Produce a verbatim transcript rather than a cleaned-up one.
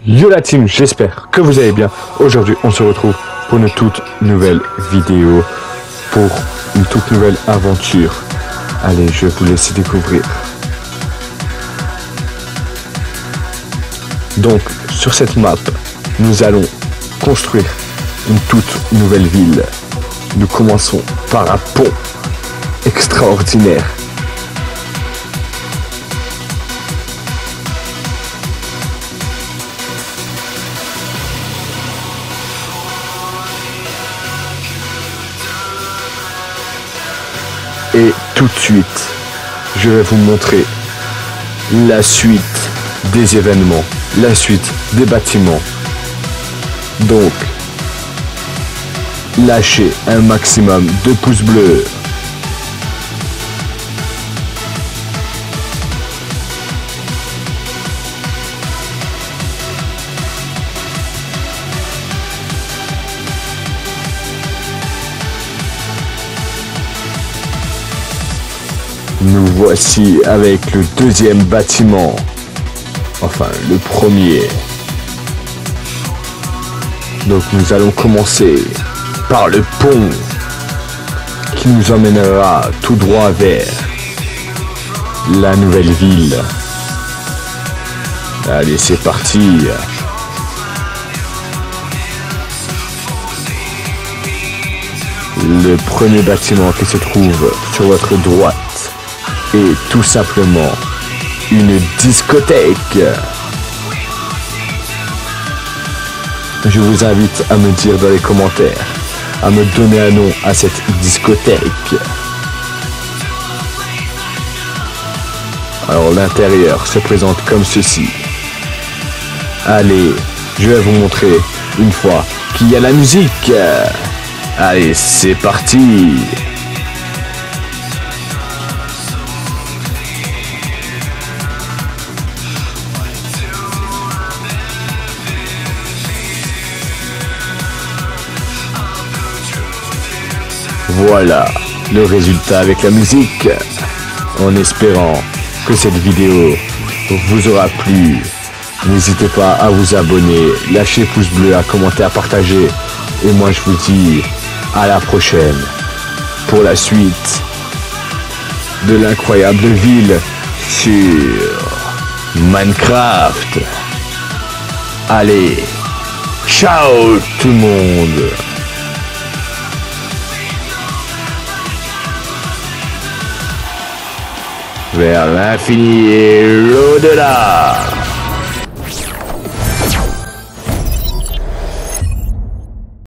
Yo la team, j'espère que vous allez bien. Aujourd'hui, on se retrouve pour une toute nouvelle vidéo, pour une toute nouvelle aventure. Allez, je vais vous laisser découvrir. Donc, sur cette map, nous allons construire une toute nouvelle ville. Nous commençons par un pont extraordinaire. Et tout de suite, je vais vous montrer la suite des événements, la suite des bâtiments. Donc, lâchez un maximum de pouces bleus. Nous voici avec le deuxième bâtiment, enfin le premier. Donc nous allons commencer par le pont qui nous emmènera tout droit vers la nouvelle ville. Allez, c'est parti. Le premier bâtiment qui se trouve sur votre droite est tout simplement une discothèque. Je vous invite à me dire dans les commentaires, à me donner un nom à cette discothèque. Alors l'intérieur se présente comme ceci. Allez, je vais vous montrer une fois qu'il y a la musique. Allez, c'est parti. Voilà le résultat avec la musique, en espérant que cette vidéo vous aura plu. N'hésitez pas à vous abonner, lâcher pouce bleu, à commenter, à partager. Et moi je vous dis à la prochaine pour la suite de l'incroyable ville sur Minecraft. Allez, ciao tout le monde. Vers l'infini et l'au-delà.